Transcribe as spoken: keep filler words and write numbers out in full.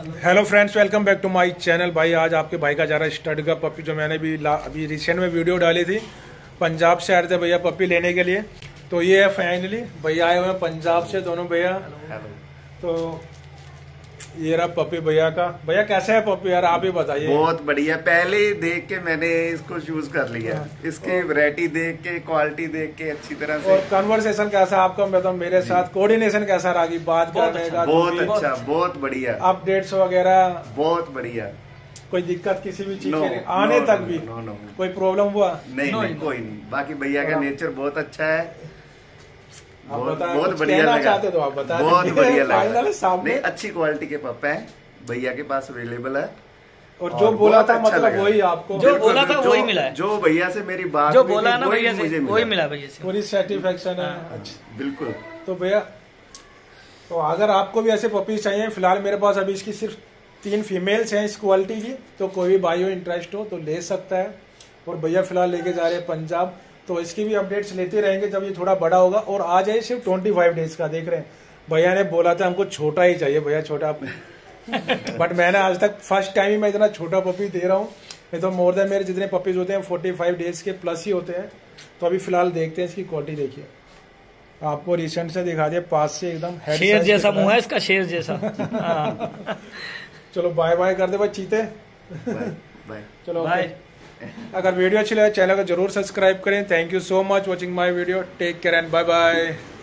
Hello friends, welcome back to my channel. भाई आज आपके भाई का जा रहा है स्टड का पपी, जो मैंने भी अभी रिसेंट में वीडियो डाली थी। पंजाब से आए थे भैया पपी लेने के लिए, तो ये है फाइनली भैया आए हुए हैं पंजाब से, दोनों भैया। तो ये रहा पपी भैया का। भैया कैसा है पपी यार, आप ही बताइए। बहुत बढ़िया, पहले ही देख के मैंने इसको चूज कर लिया। इसकी वैरायटी देख के, क्वालिटी देख के अच्छी तरह से। और कन्वर्सेशन कैसा आपका, मतलब मेरे साथ कोऑर्डिनेशन कैसा रहा, बात करने का? बहुत अच्छा, बहुत बढ़िया। अपडेट्स वगैरह बहुत बढ़िया। कोई दिक्कत किसी भी चीज no, के आने no, तक no, भी no, no, no. कोई प्रॉब्लम हुआ? नहीं no, नहीं कोई नहीं। बाकी भैया का नेचर बहुत अच्छा है। बहुत बहुत बढ़िया लगा। चाहते तो आप बता दें। बहुत बढ़िया लगा। नहीं, अच्छी क्वालिटी के पप्पा है, भैया के पास अवेलेबल है। और जो और बोला था अच्छा मतलब वही आपको जो बोला था वही मिला है। जो भैया से मेरी बात जो बोला ना भैया से वही मिला भैया से, पूरी सेटिस्फेक्शन है। अच्छा बिल्कुल। तो भैया तो अगर आपको भी ऐसे पपीज चाहिए, फिलहाल मेरे पास अभी इसकी सिर्फ तीन फीमेल्स हैं इस क्वालिटी की, तो कोई भी भाई हो इंटरेस्ट हो तो ले सकता है। और भैया फिलहाल लेके जा रहे हैं पंजाब, तो इसकी भी अपडेट्स लेते रहेंगे जब ये थोड़ा बड़ा होगा। और आ जाए सिर्फ ट्वेंटी फाइव डेज का, देख रहे हैं भैया ने बोला था हमको छोटा ही चाहिए, भैया छोटा बट मैंने आज तक फर्स्ट टाइम ही मैं इतना छोटा पपी दे रहा हूँ। नहीं तो मोर देन मेरे जितने पपीज होते हैं फोर्टी फाइव डेज के प्लस ही होते हैं। तो अभी फिलहाल देखते हैं इसकी क्वालिटी। देखिए आपको रिसेंट से दिखा दिया पास से, एकदम शेर जैसा मुंह है इसका, शेर जैसा। चलो बाय बाय कर दे भाई चीते। बाय। चलो बाय। अगर वीडियो अच्छी लगे चैनल को जरूर सब्सक्राइब करें। Thank you so much watching my video. Take care and bye bye.